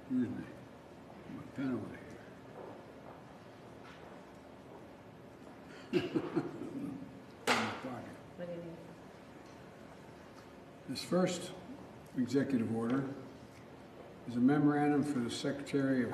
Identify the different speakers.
Speaker 1: Excuse me. My pen over here. In my pocket.
Speaker 2: What do you need?
Speaker 1: This first executive order is a memorandum for the Secretary of